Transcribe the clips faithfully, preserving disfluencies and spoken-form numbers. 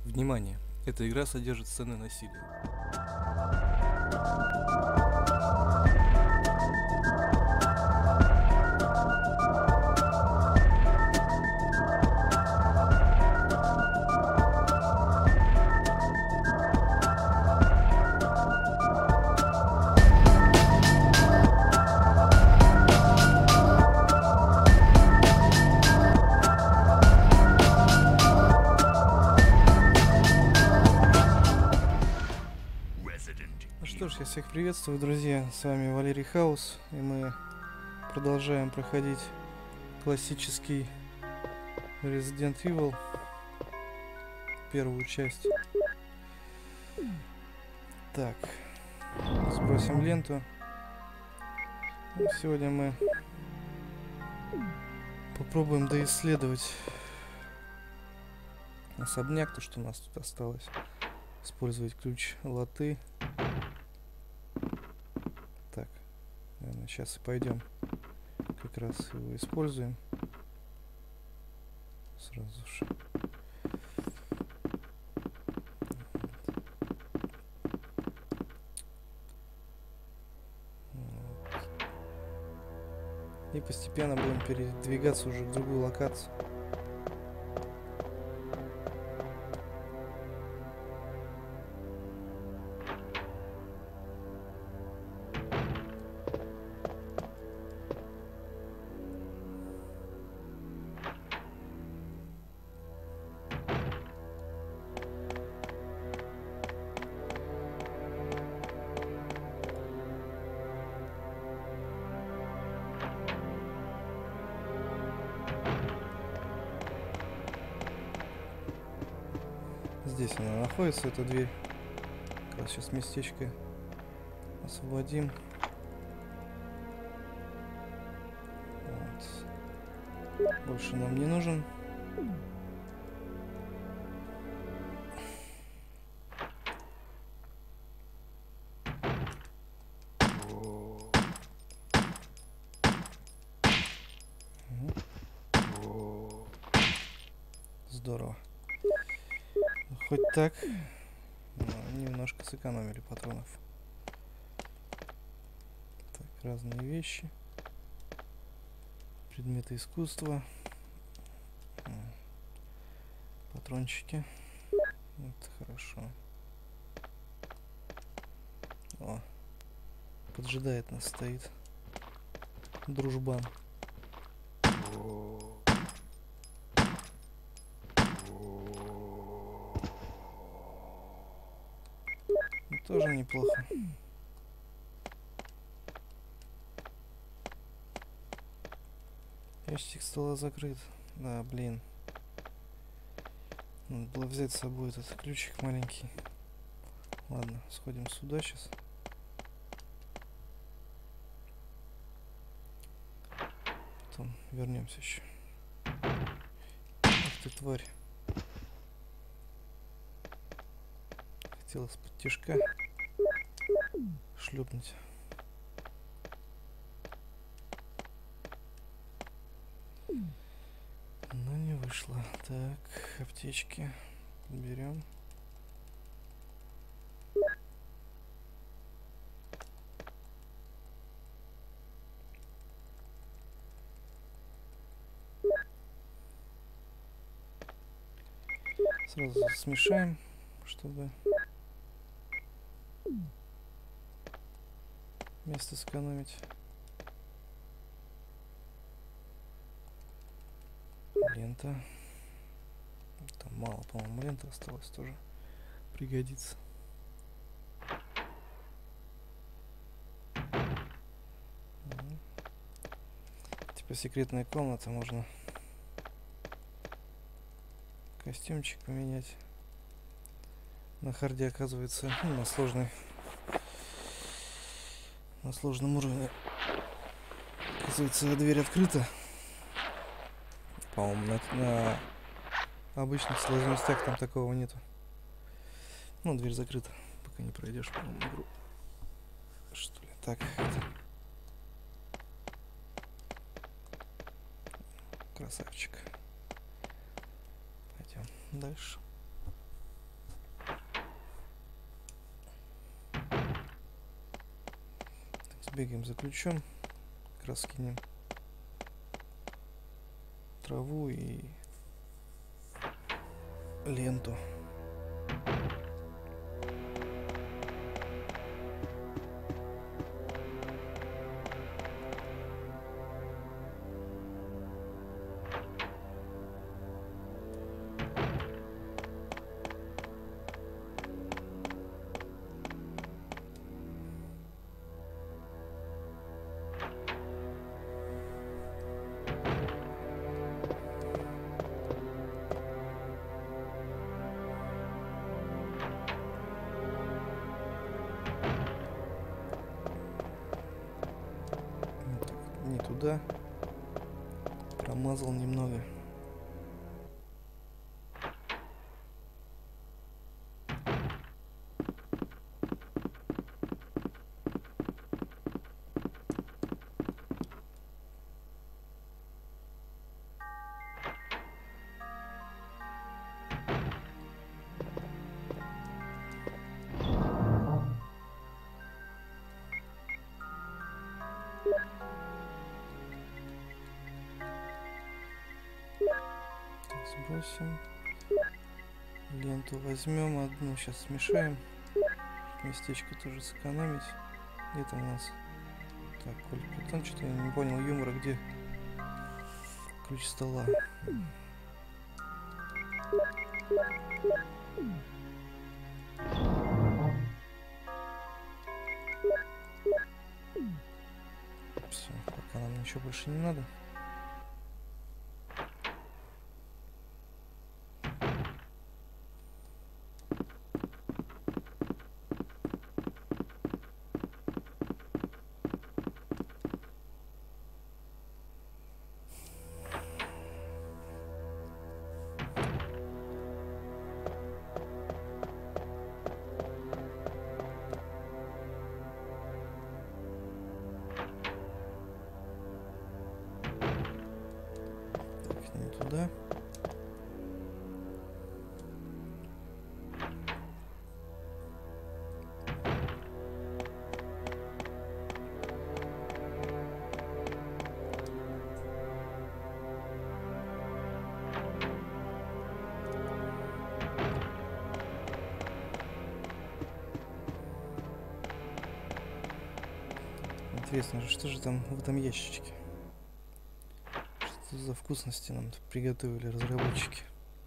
Внимание! Эта игра содержит сцены насилия. Ну что ж, я всех приветствую, друзья, с вами Валерий Хаус, и мы продолжаем проходить классический Resident Evil, первую часть. Так, сбросим ленту. И сегодня мы попробуем доисследовать особняк, то, что у нас тут осталось. Использовать ключ латы. Так, наверное, сейчас и пойдем. Как раз его используем. Сразу же. Вот. И постепенно будем передвигаться уже в другую локацию. Здесь она находится, эта дверь. Как раз сейчас местечко освободим. Вот. Больше нам не нужен. Здорово. Хоть так, но немножко сэкономили патронов. Так, разные вещи. Предметы искусства. Патрончики. Это хорошо. О, поджидает нас, стоит дружбан. Тоже неплохо. Ящик стола закрыт. Да, блин. Надо было взять с собой этот ключик маленький. Ладно, сходим сюда сейчас. Потом вернемся еще. Ах ты, тварь. Хотел из-под тишка шлепнуть. Но не вышло. Так, аптечки берем. Сразу смешаем, чтобы место сэкономить. Лента. Там мало, по-моему, ленты осталось, тоже пригодится. Типа секретная комната, можно костюмчик поменять. На харде, оказывается, ну, на сложной, на сложном уровне, оказывается, дверь открыта. По-моему, на, на обычных сложностях там такого нету. Ну, дверь закрыта, пока не пройдешь, по-моему, игру. Что ли? Так. Красавчик. Пойдем дальше. Бегаем за ключом. Как раз кинем траву и ленту. Не туда. Промазал немного. Сбросим. Ленту возьмем одну. Сейчас смешаем. Местечко тоже сэкономить. Где-то у нас. Так, Коль Питон, что-то я не понял юмора, где ключ стола. Все, пока нам ничего больше не надо. Туда. Интересно, что же там в этом ящичке? Что за вкусности нам тут приготовили разработчики?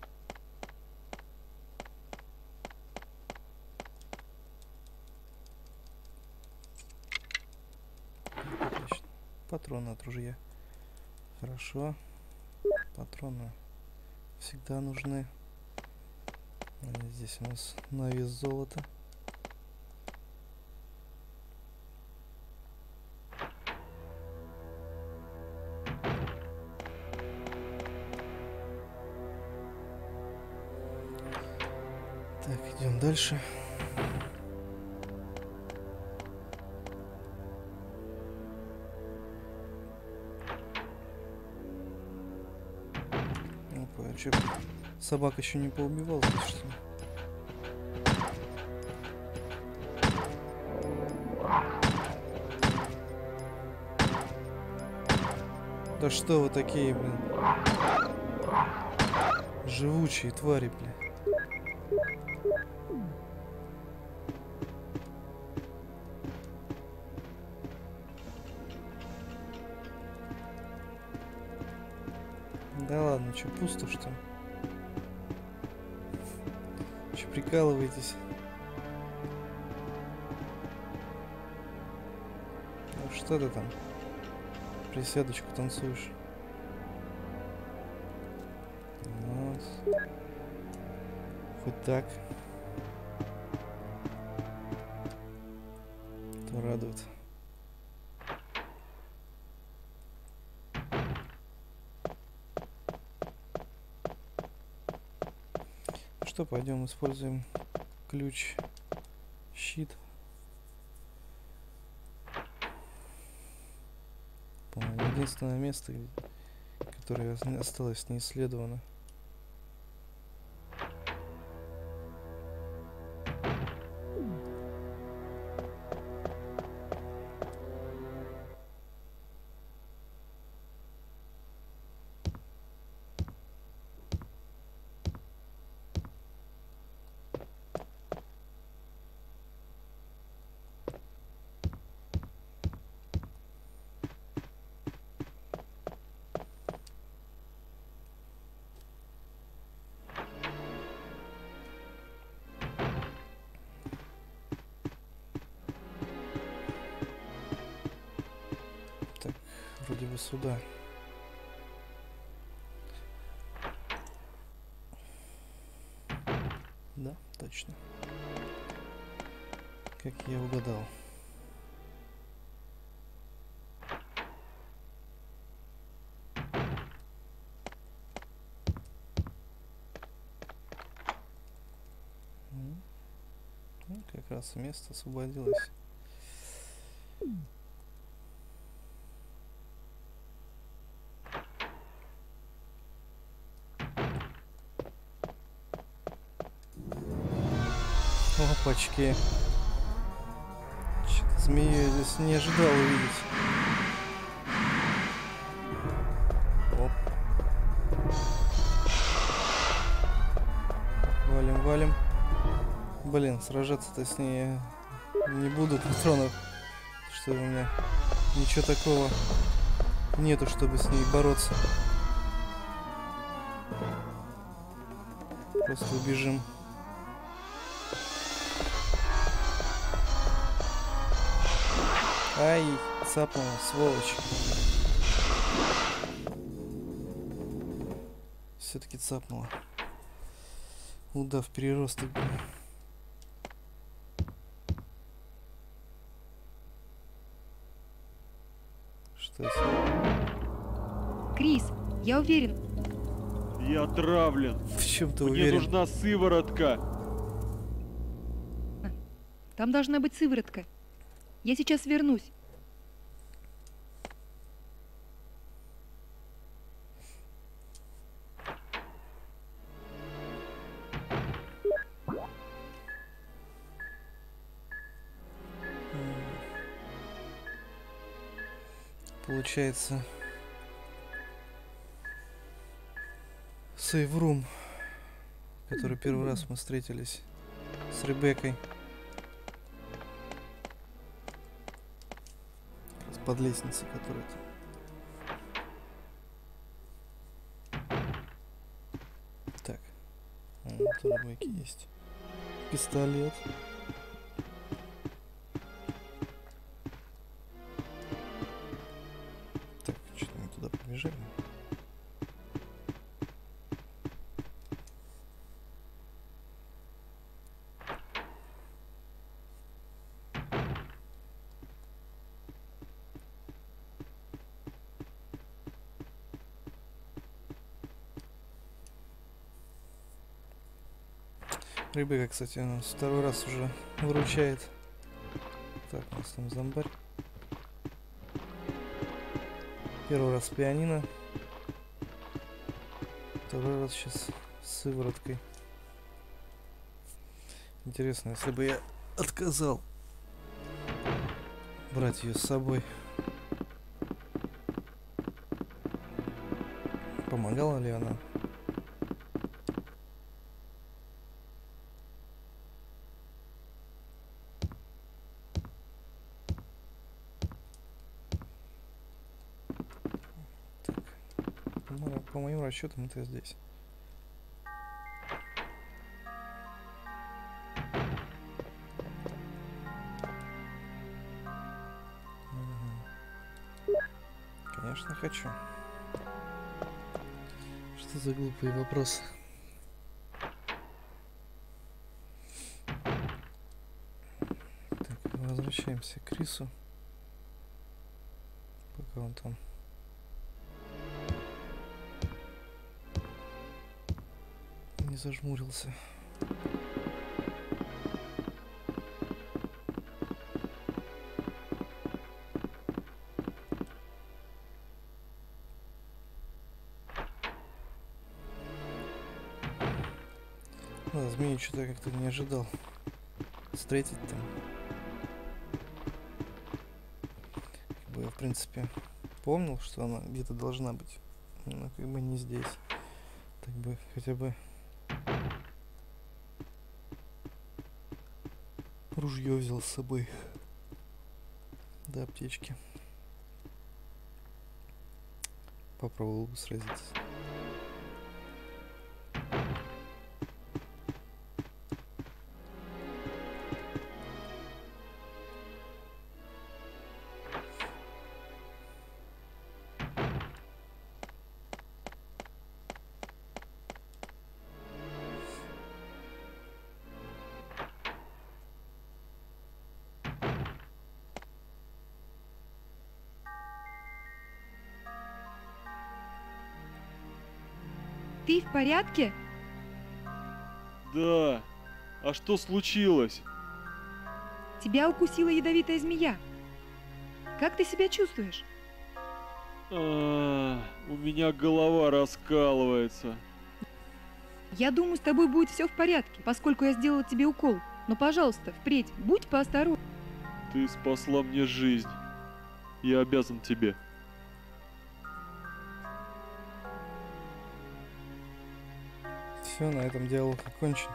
Отлично. Патроны от ружья. Хорошо. Патроны всегда нужны. Они здесь у нас на вес золота. Так, идем дальше. Опа, а чё, собак еще не поубивал, что ли? Да что вы такие, блин? Живучие твари, блин. Да ладно, что, пусто что ли? Че прикалываетесь? Ну что ты там? Присядочку танцуешь. Вот. Хоть так. То радует. Что, пойдем используем ключ, щит. По-моему, единственное место, которое осталось не исследовано. бы сюда. Да, точно. Как я угадал. Ну, как раз место освободилось. Опачки. Что-то змею я здесь не ожидал увидеть. Оп. Валим, валим. Блин, сражаться-то с ней я не буду, патронов. Что у меня ничего такого нету, чтобы с ней бороться. Просто убежим. Ай, цапнула, сволочь. Все-таки цапнула. Удав переросток. Что это? Крис, я уверен. Я отравлен. В чем ты Мне уверен? нужна сыворотка. Там должна быть сыворотка. Я сейчас вернусь. Получается, сейврум, который первый раз мы встретились с Ребеккой. Как раз под лестницей, которая там. Так, вот у Ребекки есть пистолет. Так, что-то мы туда побежали. Ребекка, кстати, у нас второй раз уже выручает. Так, у нас там зомбарь. Первый раз пианино. Второй раз сейчас с сывороткой. Интересно, если бы я отказал брать ее с собой, помогала ли она? По моим расчетам, это здесь. Угу. Конечно, хочу. Что за глупые вопросы? Так, возвращаемся к Крису. Пока он там не зажмурился. Да, змею что-то как-то не ожидал встретить там. Как бы я, в принципе, помнил, что она где-то должна быть, но как бы не здесь. Так бы хотя бы ружье взял с собой. Да, аптечки. Попробовал бы сразиться. Ты в порядке? Да. А что случилось? Тебя укусила ядовитая змея. Как ты себя чувствуешь? А, у меня голова раскалывается. Я думаю, с тобой будет все в порядке, поскольку я сделала тебе укол. Но, пожалуйста, впредь будь поосторожнее. Ты спасла мне жизнь. Я обязан тебе. Все, на этом диалог окончен.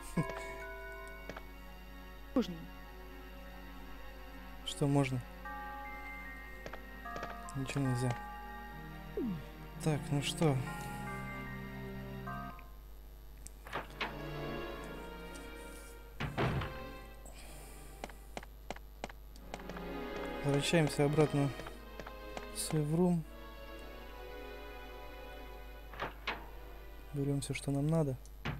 Что можно? Ничего нельзя. Так, ну что? Возвращаемся обратно в Save Room. Берем все, что нам надо.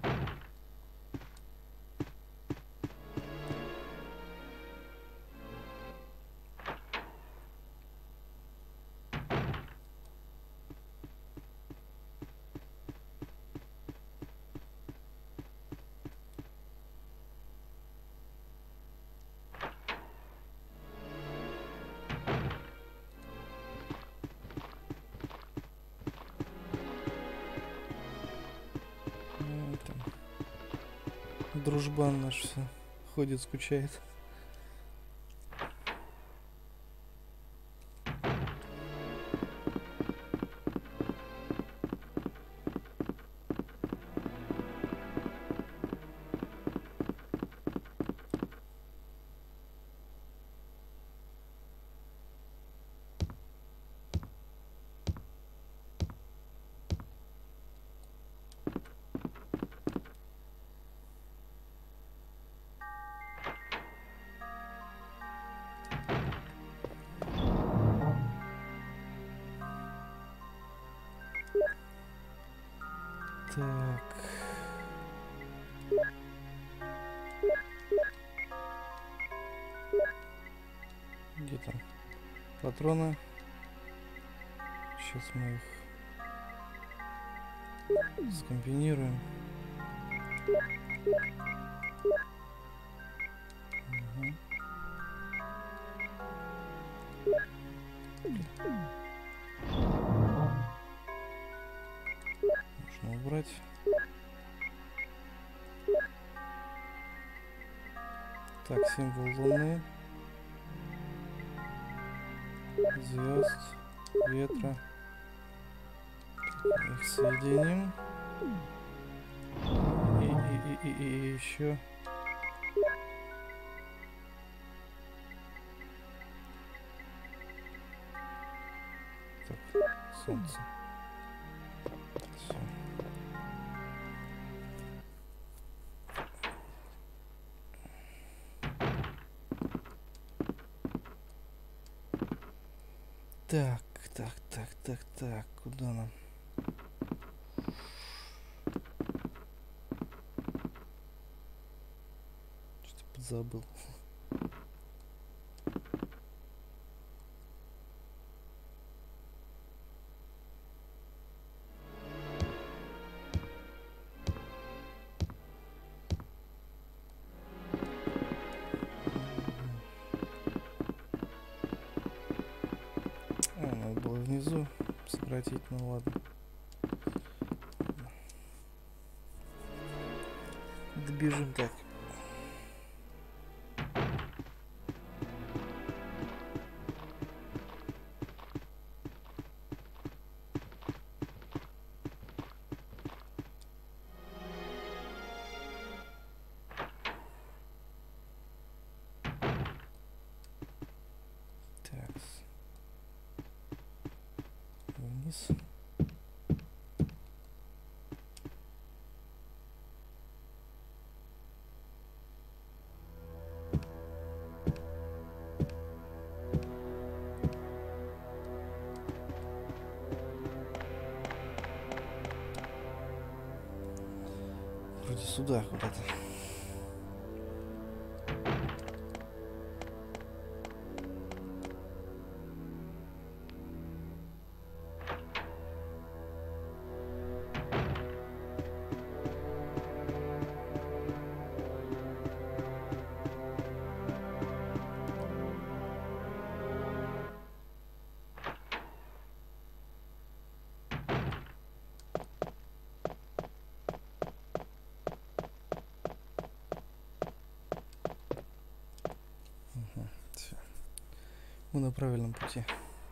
Ну, там дружбан наш все ходит, скучает. Так. Где там патроны? Сейчас мы их скомбинируем. Угу. Можно убрать. Так, символ Луны, звезд, ветра. Их соединим. И, и, и, и, и еще. Так, солнце. Всё. Так, так, так, так, так, куда нам? Что-то подзабыл. А, надо было внизу сократить, ну ладно. Добежим так. Так. Вниз. Вроде сюда куда-то. Мы на правильном пути.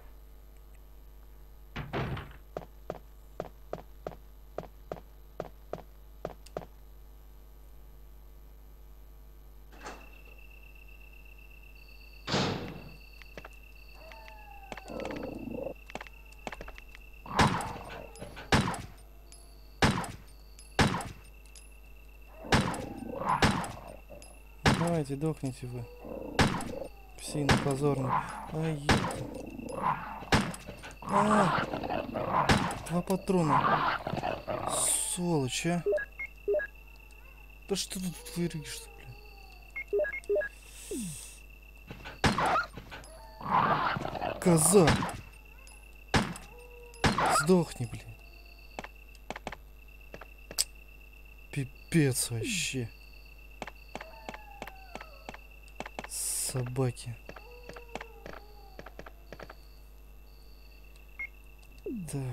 Давайте, дохните вы. Сильно позорно. Ай, ёпта. А, два патрона. Сволочь, а. Да что тут творишься, блин? Коза. Сдохни, блин. Пипец вообще. Собаки. Так.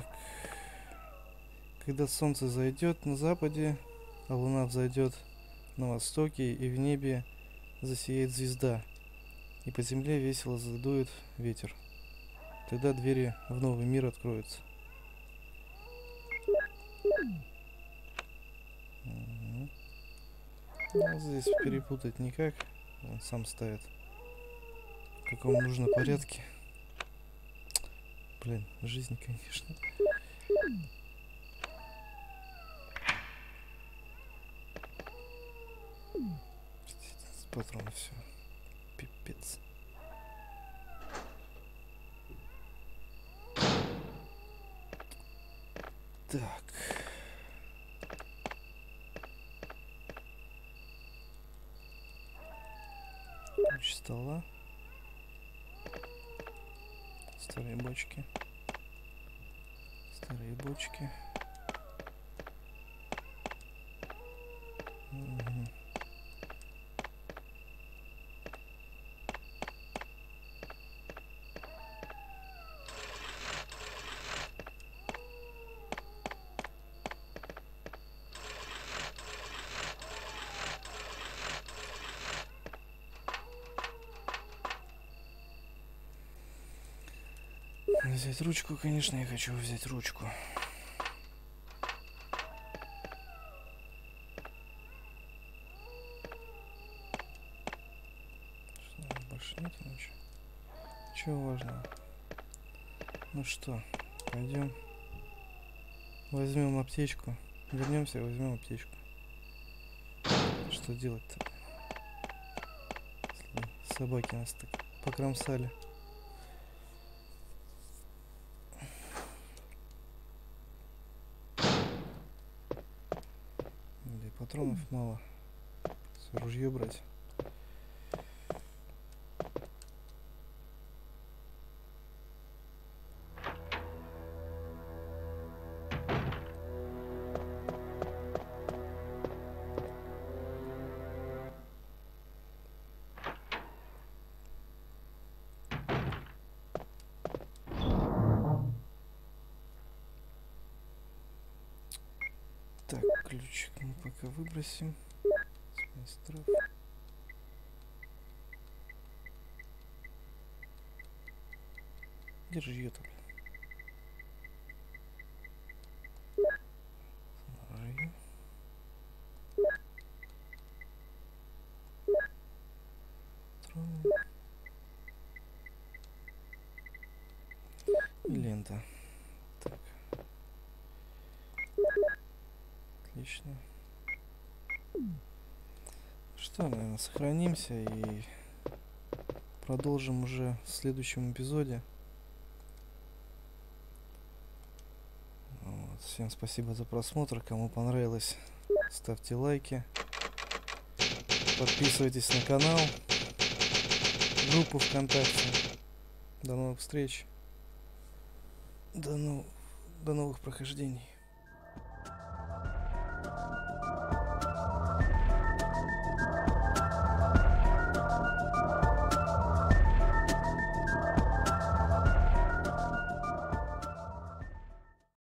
Когда солнце зайдет на западе, а луна взойдет на востоке, и в небе засияет звезда, и по земле весело задует ветер, тогда двери в новый мир откроются. Угу. Ну, здесь перепутать никак. Он сам ставит в каком нужно порядке. Блин, жизнь, конечно. С патроном все. Пипец. Так. Ключ стола. Старые бочки. Старые бочки. Угу. Взять ручку, конечно, я хочу взять ручку. Что, больше нет ничего? Чего важного? Ну что, пойдем. Возьмем аптечку. Вернемся, возьмем аптечку. Что делать-то? Собаки нас так покромсали. Патронов мало. Ружье брать. Так, ключик мы пока выбросим. Смыстров. Держи ее-то, блин. Знаю. Трон. И лента. Так. Отлично. Что, наверное, сохранимся и продолжим уже в следующем эпизоде. Вот. Всем спасибо за просмотр. Кому понравилось, ставьте лайки. Подписывайтесь на канал, группу ВКонтакте. До новых встреч. До, ну... До новых прохождений.